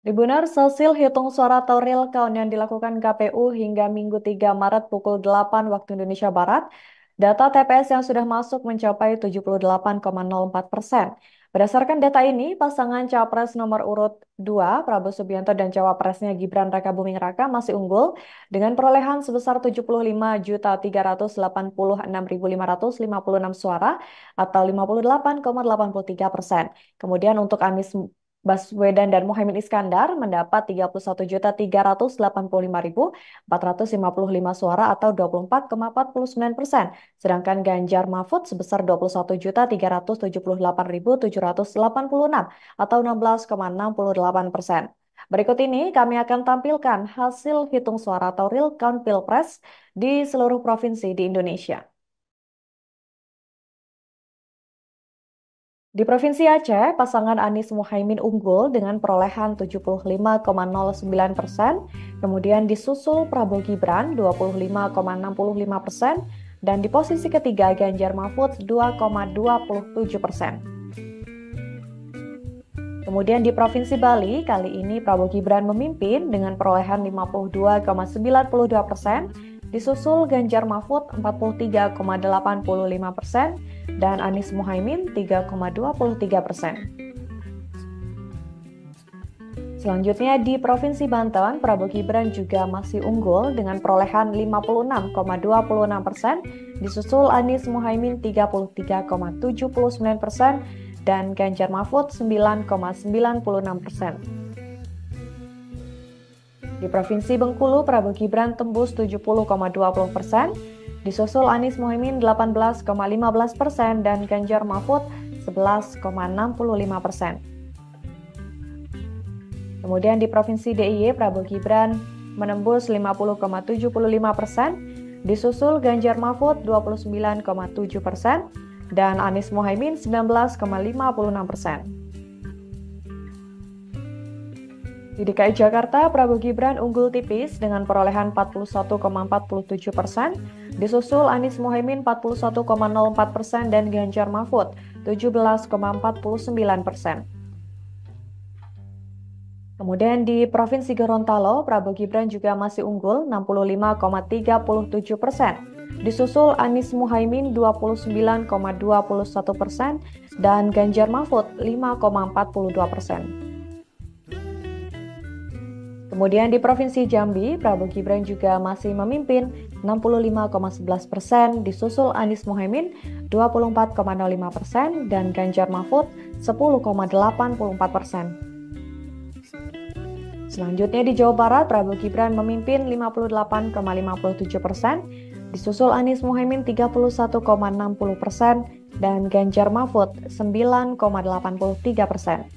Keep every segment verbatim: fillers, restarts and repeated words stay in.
Dibenar hasil hitung suara atau real count yang dilakukan K P U hingga Minggu tiga Maret pukul delapan waktu Indonesia Barat, data T P S yang sudah masuk mencapai tujuh puluh delapan koma nol empat persen. Berdasarkan data ini, pasangan Capres nomor urut dua Prabowo Subianto dan Cawapresnya Gibran Rakabuming Raka masih unggul dengan perolehan sebesar tujuh puluh lima juta tiga ratus delapan puluh enam ribu lima ratus lima puluh enam suara atau lima puluh delapan koma delapan puluh tiga persen. Kemudian untuk Anies Baswedan dan Muhaimin Iskandar mendapat tiga puluh satu juta tiga ratus delapan puluh lima ribu empat ratus lima puluh lima suara atau dua puluh empat koma empat puluh sembilan persen. Sedangkan Ganjar Mahfud sebesar dua puluh satu juta tiga ratus tujuh puluh delapan ribu tujuh ratus delapan puluh enam atau enam belas koma enam puluh delapan persen. Berikut ini kami akan tampilkan hasil hitung suara atau real count Pilpres di seluruh provinsi di Indonesia. Di Provinsi Aceh, pasangan Anies Muhaimin unggul dengan perolehan tujuh puluh lima koma nol sembilan persen, kemudian disusul Prabowo Gibran dua puluh lima koma enam lima persen, dan di posisi ketiga Ganjar Mahfud dua koma dua tujuh persen. Kemudian di Provinsi Bali, kali ini Prabowo Gibran memimpin dengan perolehan lima puluh dua koma sembilan dua persen, disusul Ganjar Mahfud empat puluh tiga koma delapan lima persen, dan Anies Muhaimin tiga koma dua tiga persen. Selanjutnya di Provinsi Banten, Prabowo Gibran juga masih unggul dengan perolehan lima puluh enam koma dua enam persen, disusul Anies Muhaimin tiga puluh tiga koma tujuh sembilan persen, dan Ganjar Mahfud sembilan koma sembilan enam persen. Di Provinsi Bengkulu, Prabowo Gibran tembus tujuh puluh koma dua puluh persen, disusul Anies Muhaimin delapan belas koma lima belas persen dan Ganjar Mahfud sebelas koma enam lima persen. Kemudian di Provinsi D I Y, Prabowo Gibran menembus lima puluh koma tujuh lima persen, disusul Ganjar Mahfud dua puluh sembilan koma tujuh persen dan Anies Muhaimin sembilan belas koma lima enam persen. Di D K I Jakarta, Prabowo Gibran unggul tipis dengan perolehan empat puluh satu koma empat tujuh persen, disusul Anies Muhaimin empat puluh satu koma nol empat persen dan Ganjar Mahfud tujuh belas koma empat sembilan persen. Kemudian di Provinsi Gorontalo, Prabowo Gibran juga masih unggul enam puluh lima koma tiga tujuh persen, disusul Anies Muhaimin dua puluh sembilan koma dua satu persen dan Ganjar Mahfud lima koma empat dua persen. Kemudian di Provinsi Jambi, Prabowo Gibran juga masih memimpin enam puluh lima koma sebelas persen, disusul Anies Muhaimin dua puluh empat koma nol lima persen dan Ganjar Mahfud sepuluh koma delapan empat persen. Selanjutnya di Jawa Barat, Prabowo Gibran memimpin lima puluh delapan koma lima tujuh persen, disusul Anies Muhaimin tiga puluh satu koma enam puluh persen dan Ganjar Mahfud sembilan koma delapan tiga persen.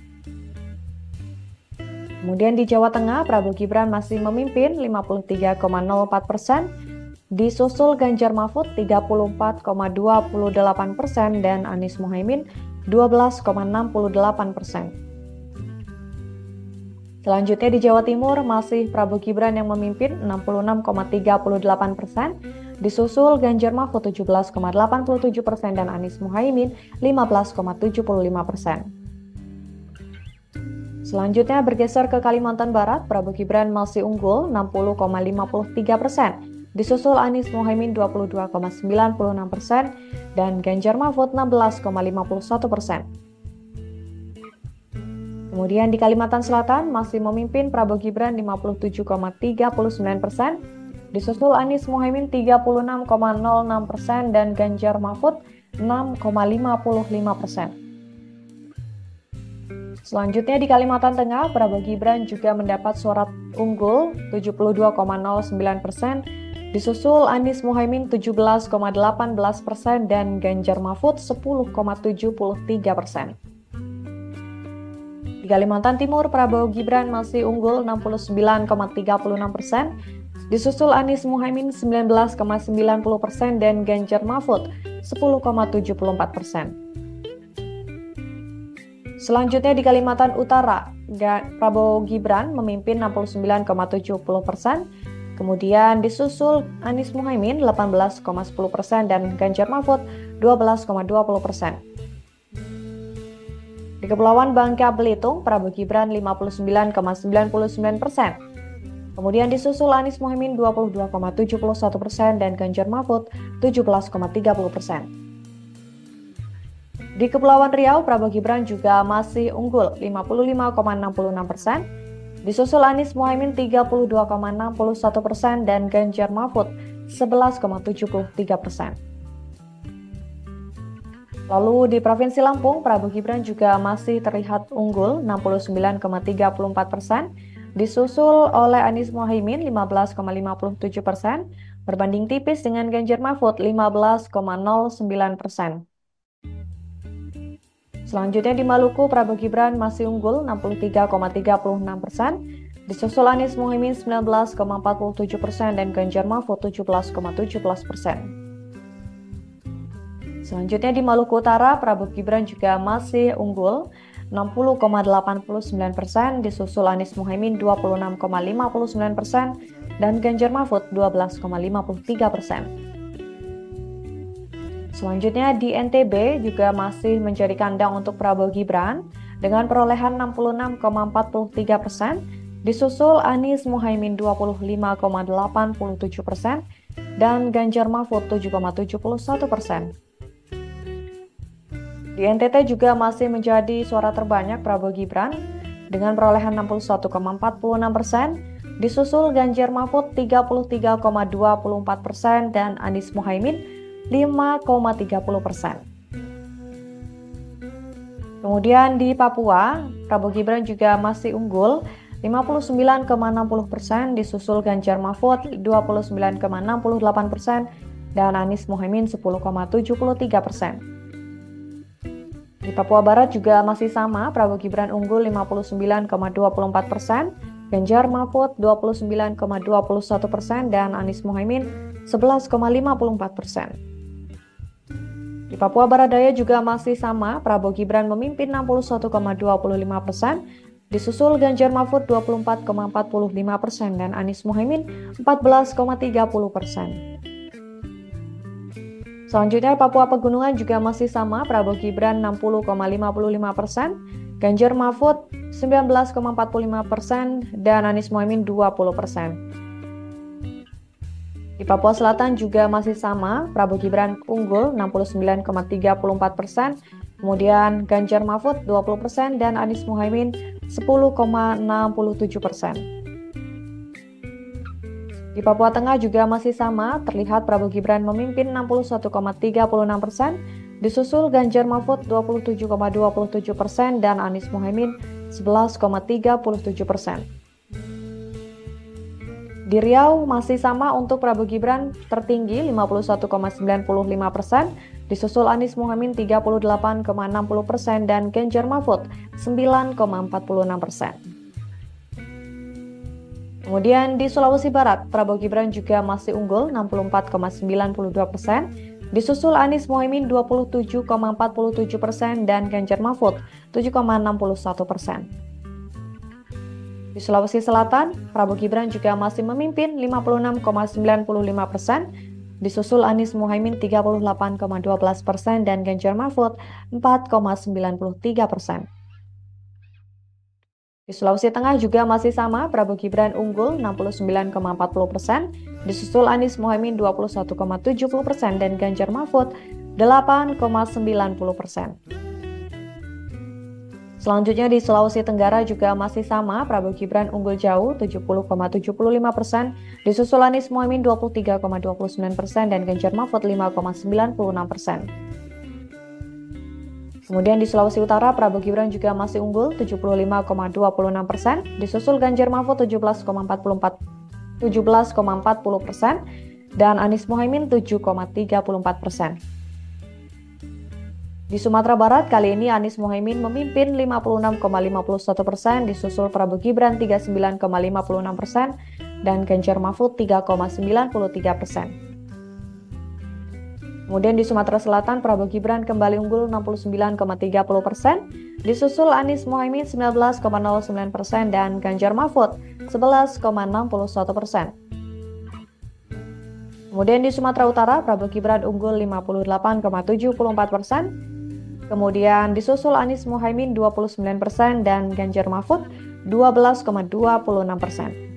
Kemudian di Jawa Tengah, Prabowo Gibran masih memimpin lima puluh tiga koma nol empat persen, disusul Ganjar Mahfud tiga puluh empat koma dua delapan persen dan Anies Muhaimin dua belas koma enam delapan persen. Selanjutnya di Jawa Timur, masih Prabowo Gibran yang memimpin enam puluh enam koma tiga delapan persen, disusul Ganjar Mahfud tujuh belas koma delapan tujuh persen dan Anies Muhaimin lima belas koma tujuh lima persen. Selanjutnya bergeser ke Kalimantan Barat, Prabowo Gibran masih unggul enam puluh koma lima tiga persen, disusul Anies Muhaimin dua puluh dua koma sembilan enam persen dan Ganjar Mahfud enam belas koma lima satu persen. Kemudian di Kalimantan Selatan masih memimpin Prabowo Gibran lima puluh tujuh koma tiga sembilan persen, disusul Anies Muhaimin tiga puluh enam koma nol enam persen dan Ganjar Mahfud enam koma lima lima persen. Selanjutnya di Kalimantan Tengah, Prabowo Gibran juga mendapat suara unggul tujuh puluh dua koma nol sembilan persen, disusul Anies Muhaimin tujuh belas koma delapan belas persen dan Ganjar Mahfud sepuluh koma tujuh tiga persen. Di Kalimantan Timur, Prabowo Gibran masih unggul enam puluh sembilan koma tiga enam persen, disusul Anies Muhaimin sembilan belas koma sembilan puluh persen dan Ganjar Mahfud sepuluh koma tujuh empat persen. Selanjutnya di Kalimantan Utara, Prabowo Gibran memimpin enam puluh sembilan koma tujuh persen, kemudian disusul Anies Muhaimin delapan belas koma sepuluh persen dan Ganjar Mahfud dua belas koma dua puluh persen. Di Kepulauan Bangka Belitung, Prabowo Gibran lima puluh sembilan koma sembilan sembilan persen. Kemudian disusul Anies Mohaimin dua puluh dua koma tujuh satu persen dan Ganjar Mahfud tujuh belas koma tiga puluh persen. Di Kepulauan Riau, Prabowo Gibran juga masih unggul lima puluh lima koma enam enam persen, disusul Anies Mohaimin tiga puluh dua koma enam satu persen dan Ganjar Mahfud sebelas koma tujuh tiga persen. Lalu di Provinsi Lampung, Prabowo Gibran juga masih terlihat unggul enam puluh sembilan koma tiga empat persen, disusul oleh Anies Mohaimin lima belas koma lima tujuh persen, berbanding tipis dengan Ganjar Mahfud lima belas koma nol sembilan persen. Selanjutnya di Maluku, Prabowo Gibran masih unggul enam puluh tiga koma tiga enam persen, disusul Anies Mohaimin sembilan belas koma empat tujuh persen dan Ganjar Mahfud tujuh belas koma tujuh belas persen. Selanjutnya di Maluku Utara, Prabowo Gibran juga masih unggul enam puluh koma delapan sembilan persen, disusul Anies Mohaimin dua puluh enam koma lima sembilan persen dan Ganjar Mahfud dua belas koma lima tiga persen. Selanjutnya di N T B juga masih menjadi kandang untuk Prabowo Gibran dengan perolehan enam puluh enam koma empat tiga persen, disusul Anies Mohaimin dua puluh lima koma delapan tujuh persen dan Ganjar Mahfud tujuh koma tujuh satu persen. Di N T T juga masih menjadi suara terbanyak Prabowo Gibran dengan perolehan enam puluh satu koma empat enam persen, disusul Ganjar Mahfud tiga puluh tiga koma dua empat persen dan Anies Mohaimin lima koma tiga puluh persen. Kemudian di Papua, Prabowo Gibran juga masih unggul lima puluh sembilan koma enam puluh persen, disusul Ganjar Mahfud dua puluh sembilan koma enam delapan persen dan Anies Mohaimin sepuluh koma tujuh tiga persen. Di Papua Barat juga masih sama, Prabowo Gibran unggul lima puluh sembilan koma dua empat persen, Ganjar Mahfud dua puluh sembilan koma dua satu persen dan Anies Mohaimin sebelas koma lima empat persen. Di Papua Barat Daya juga masih sama, Prabowo Gibran memimpin enam puluh satu koma dua lima persen, disusul Ganjar Mahfud dua puluh empat koma empat lima persen dan Anies Mohaimin empat belas koma tiga puluh persen. Selanjutnya Papua Pegunungan juga masih sama, Prabowo Gibran enam puluh koma lima lima persen, Ganjar Mahfud sembilan belas koma empat lima persen dan Anies Mohaimin dua puluh persen. Di Papua Selatan juga masih sama, Prabowo Gibran unggul enam puluh sembilan koma tiga empat persen, kemudian Ganjar Mahfud dua puluh persen dan Anies Mohaimin sepuluh koma enam tujuh persen. Di Papua Tengah juga masih sama, terlihat Prabowo Gibran memimpin enam puluh satu koma tiga enam persen, disusul Ganjar Mahfud dua puluh tujuh koma dua tujuh persen dan Anies Mohaimin sebelas koma tiga tujuh persen. Di Riau masih sama untuk Prabowo Gibran tertinggi lima puluh satu koma sembilan lima persen, disusul Anies Mohaimin tiga puluh delapan koma enam puluh persen dan Ganjar Mahfud sembilan koma empat enam persen. Kemudian di Sulawesi Barat, Prabowo Gibran juga masih unggul enam puluh empat koma sembilan dua persen, disusul Anies Mohaimin dua puluh tujuh koma empat tujuh persen dan Ganjar Mahfud tujuh koma enam satu persen. Di Sulawesi Selatan, Prabowo Gibran juga masih memimpin lima puluh enam koma sembilan lima persen, disusul Anies Mohaimin tiga puluh delapan koma satu dua persen dan Ganjar Mahfud empat koma sembilan tiga persen. Di Sulawesi Tengah juga masih sama, Prabowo Gibran unggul enam puluh sembilan koma empat puluh persen, disusul Anies Mohaimin dua puluh satu koma tujuh puluh persen dan Ganjar Mahfud delapan koma sembilan puluh persen. Selanjutnya di Sulawesi Tenggara juga masih sama, Prabowo Gibran unggul jauh tujuh puluh koma tujuh lima persen, disusul Anies Mohaimin dua puluh tiga koma dua sembilan persen dan Ganjar Mahfud lima koma sembilan enam persen. Kemudian di Sulawesi Utara, Prabowo Gibran juga masih unggul tujuh puluh lima koma dua enam persen, disusul Ganjar Mahfud tujuh belas koma empat puluh persen dan Anies Mohaimin tujuh koma tiga empat persen. Di Sumatera Barat, kali ini Anies Mohaimin memimpin lima puluh enam koma lima satu persen, disusul Prabowo Gibran tiga puluh sembilan koma lima enam persen, dan Ganjar Mahfud tiga koma sembilan tiga persen. Kemudian di Sumatera Selatan, Prabowo Gibran kembali unggul enam puluh sembilan koma tiga puluh persen, disusul Anies Mohaimin sembilan belas koma nol sembilan persen, dan Ganjar Mahfud sebelas koma enam satu persen. Kemudian di Sumatera Utara, Prabowo Gibran unggul lima puluh delapan koma tujuh empat persen, Kemudian disusul Anies Mohaimin dua puluh sembilan persen dan Ganjar Mahfud dua belas koma dua puluh enam persen.